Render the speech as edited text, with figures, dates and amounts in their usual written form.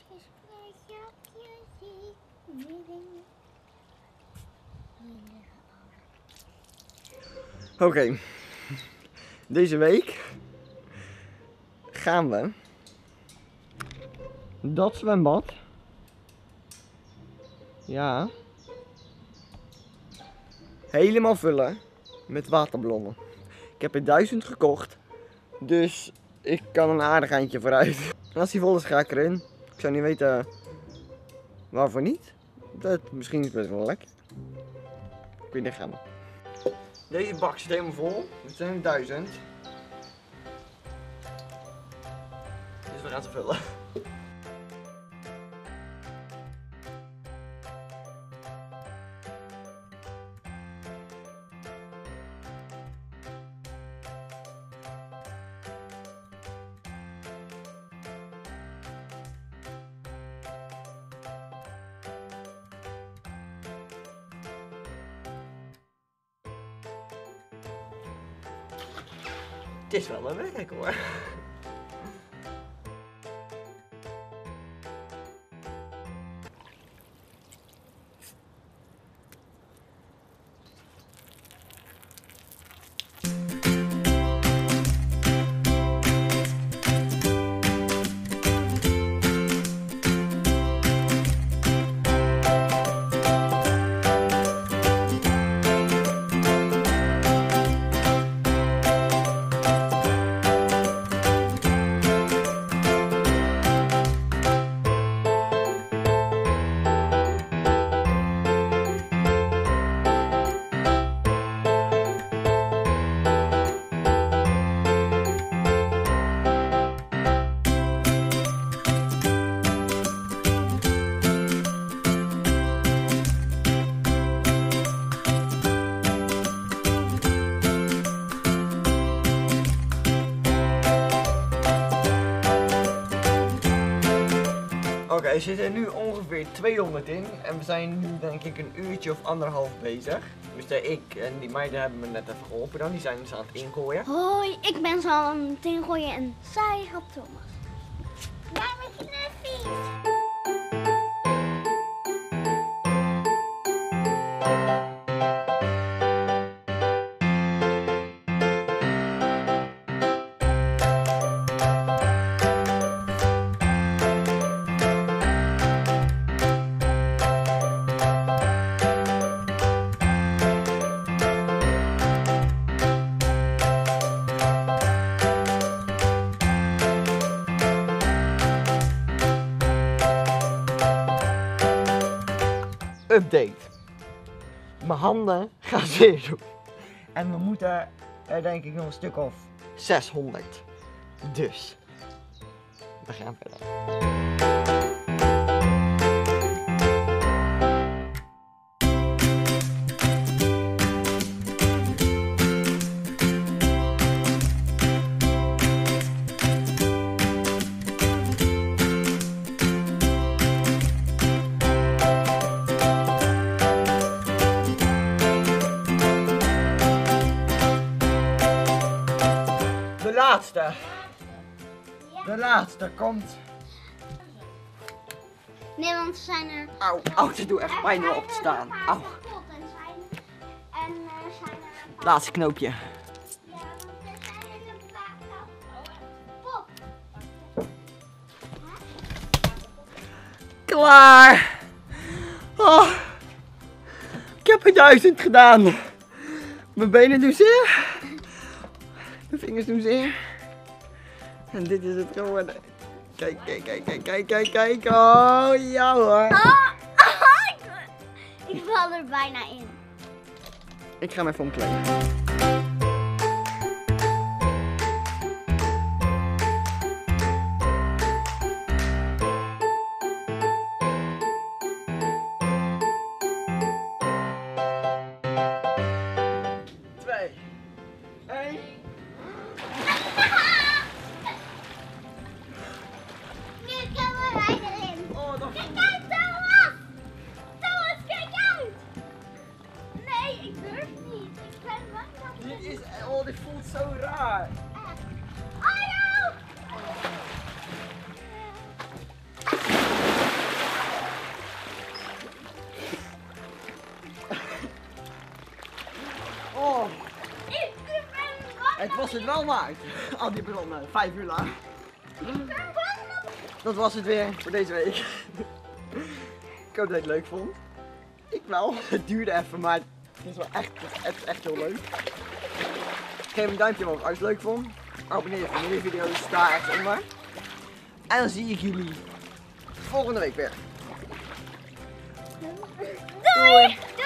Oké, deze week gaan we dat zwembad, ja, helemaal vullen met waterballonnen. Ik heb er 1000 gekocht, dus ik kan een aardig eindje vooruit. En als die vol is, ga ik erin. Ik zou niet weten waarvoor niet. Misschien is het best wel lekker. Ik weet niet, gaan we. Deze bak zit helemaal vol. Het zijn 1000. Dus we gaan ze vullen. Het is wel een werk hoor. Oké, er zitten nu ongeveer 200 in en we zijn nu denk ik een uurtje of anderhalf bezig. Dus ik en die meiden hebben me net even geholpen dan, die zijn dus aan het ingooien. Hoi, ik ben zo aan het ingooien en zij helpt Thomas. Jij met je nuffies! Update. Mijn handen gaan zeer doen. En we moeten er denk ik nog een stuk of 600. Dus, we gaan verder. De laatste komt. Nee, want ze zijn er. Auw, het doet echt pijn om op te staan. Auw. Laatste knoopje. Ja, want er zijn een paar. Pop. Klaar. Oh, ik heb er 1000 gedaan. Mijn benen doen zeer. Mijn vingers doen zeer. En dit is het geworden. Kijk, kijk, kijk, kijk, kijk, kijk, kijk. Oh, ja hoor. Ik val er bijna in. Ik ga hem even omkleden. was het wel waard. Al die ballonnen, 5 uur lang. Dat was het weer voor deze week. Ik hoop dat je het leuk vond. Ik wel. Het duurde even, maar het is wel echt heel leuk. Geef een duimpje omhoog als je het leuk vond. Abonneer je voor meer video's, daar echt onder. En dan zie ik jullie volgende week weer. Doei!